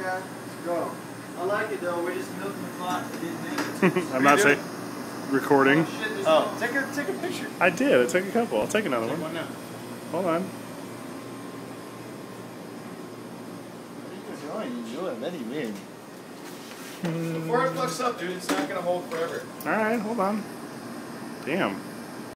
Yeah, let's go. I like it though. We're just milking the clock. I'm not saying recording. Oh, take a picture. I did. I took a couple. I'll take another Take one. one now. Hold on. What are you doing? Let him in. Before it fucks up, dude, it's not gonna hold forever. All right, hold on. Damn.